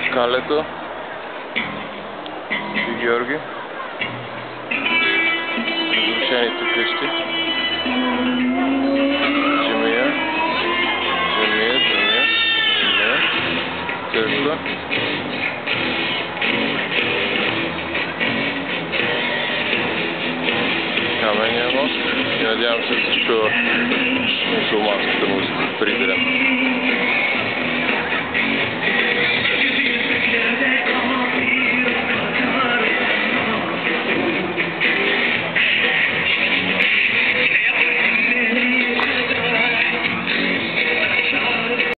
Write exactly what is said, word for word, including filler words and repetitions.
Калето и Георги. Разрушените къщи. Джамия. Джамия, джамия, джамия. Църква. Каменния мост. И надявам се да се чува мусулманската музика в призрак.